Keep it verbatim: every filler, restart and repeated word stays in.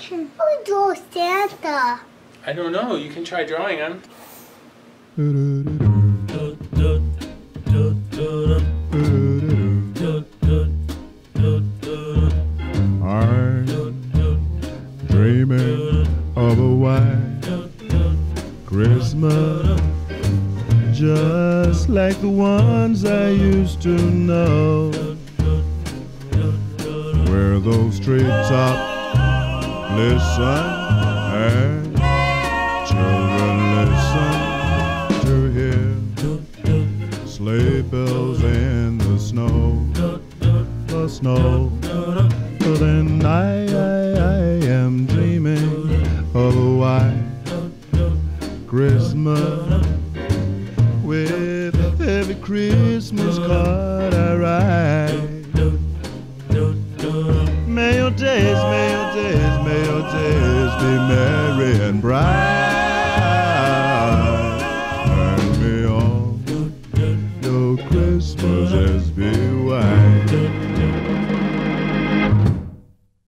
Who drew Santa? I don't know. You can try drawing him. I'm dreaming of a white Christmas, just like the ones I used to know, where those treetops listen and children listen to hear sleigh bells in the snow, the snow. But then I, I, I am dreaming of a white Christmas, with every Christmas card I write. May your days, may your days, may your days be merry and bright.